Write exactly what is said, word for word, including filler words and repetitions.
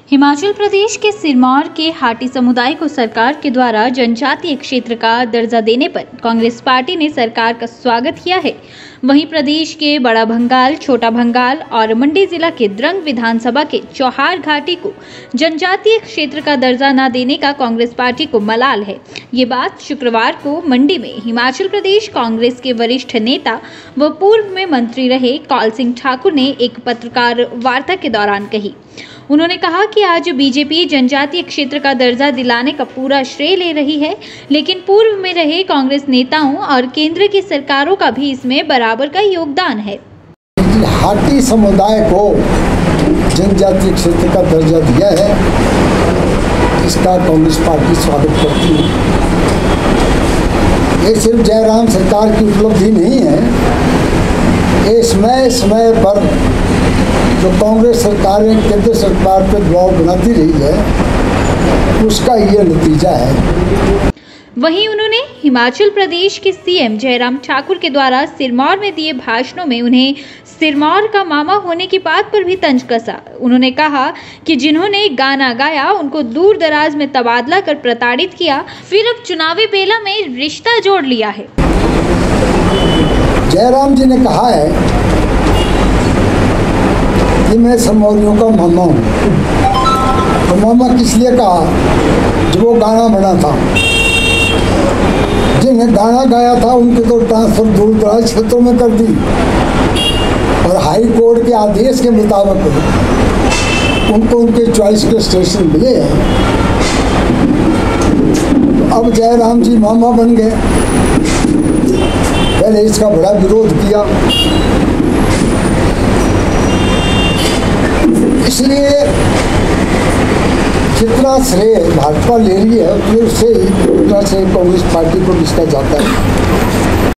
हिमाचल प्रदेश के सिरमौर के हाटी समुदाय को सरकार के द्वारा जनजातीय क्षेत्र का दर्जा देने पर कांग्रेस पार्टी ने सरकार का स्वागत किया है। वहीं प्रदेश के बड़ा भंगाल, छोटा भंगाल और मंडी जिला के द्रंग विधानसभा के चौहार घाटी को जनजातीय क्षेत्र का दर्जा न देने का कांग्रेस पार्टी को मलाल है। ये बात शुक्रवार को मंडी में हिमाचल प्रदेश कांग्रेस के वरिष्ठ नेता व पूर्व में मंत्री रहे कौल सिंह ठाकुर ने एक पत्रकार वार्ता के दौरान कही। उन्होंने कहा कि आज बीजेपी जनजातीय क्षेत्र का दर्जा दिलाने का पूरा श्रेय ले रही है, लेकिन पूर्व में रहे कांग्रेस नेताओं और केंद्र की सरकारों का भी इसमें बराबर का योगदान है। हाटी समुदाय को जनजातीय क्षेत्र का दर्जा दिया है, इसका कांग्रेस पार्टी स्वागत करती है। ये सिर्फ जयराम सरकार की उपलब्धि नहीं है, ये समय समय पर जो कांग्रेस सरकार केंद्र सरकार पर दबाव बनाती रही है, उसका ये नतीजा है। वहीं उन्होंने हिमाचल प्रदेश के सीएम जयराम ठाकुर के द्वारा सिरमौर में दिए भाषणों में उन्हें सिरमौर का मामा होने की बात पर भी तंज कसा। उन्होंने कहा कि जिन्होंने गाना गाया उनको दूर दराज में तबादला कर प्रताड़ित किया, फिर अब चुनावी बेला में रिश्ता जोड़ लिया है। जयराम जी ने कहा है कि मैं सिरमौरियों का मामा हूँ। तो मामा किस लिए कहा? जब वो गाना बना था, जिन्हें गाना गाया था उनके तो ट्रांसफर दूर दराज क्षेत्रों में कर दी और हाई कोर्ट के आदेश के मुताबिक उनको उनके चॉइस के स्टेशन मिले हैं। अब जयराम जी मामा बन गए। पहले इसका बड़ा विरोध किया, इसलिए जितना श्रेय भाजपा ले रही है उससे उतना श्रेय कांग्रेस पार्टी को इसका जाता है।